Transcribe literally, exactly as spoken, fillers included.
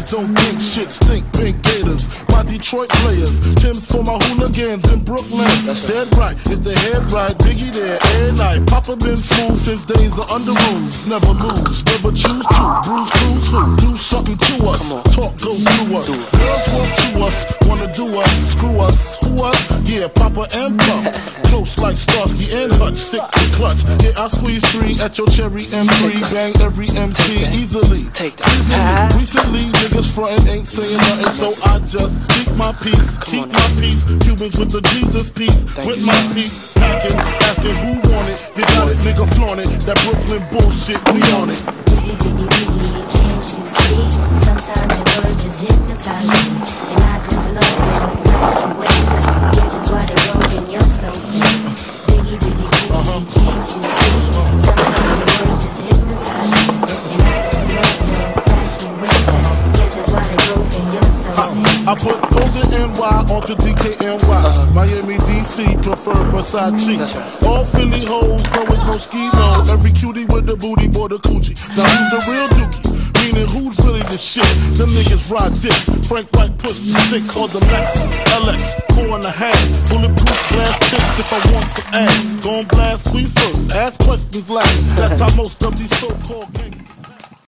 haters don't think shit, stink pink gators. My Detroit players, Tim's for my hooligans in Brooklyn. Dead right, if they head right, Biggie there, every night. Papa been smooth since days of under rules. Never lose, never choose to. Bruise, cruise, who? Do something to us. Talk, go through us. Girls want to us, wanna do us, screw us, who us? Yeah, Papa and Pump. Close like Starsky and Hutch, stick to clutch. Yeah, I squeeze three at your cherry M three. Bang every M C easily. Take that. Easily. Recently, niggas frontin' ain't saying nothing, so I just speak my peace, keep my peace. Cubans with the Jesus peace, with my peace. Packing, asking who want it. You got it, nigga, flaunt it. That Brooklyn bullshit, we on it. Biggie, biggie, biggie, can't you see? Sometimes your words just hypnotize me, and I just love your flashing ways. This is why they're rolling your soul. Biggie, biggie, biggie, can't you see? Sometimes your words just hypnotize me, and I just love your flashing ways. This is why they're rolling your soul. I put those in N Y onto D K N Y. Miami, D C, prefer Versace. All Philly hoes, no with no ski, no. Every cutie with the booty, boy, the coochie. Now who's the real dookie? Meaning who's really the shit? Them niggas ride dicks. Frank White push me six on the Lexus L X, four and a half. Bulletproof glass tips if I want some ass. Gon' blast squeeze first, ask questions last. That's how most of these so-called gangsters.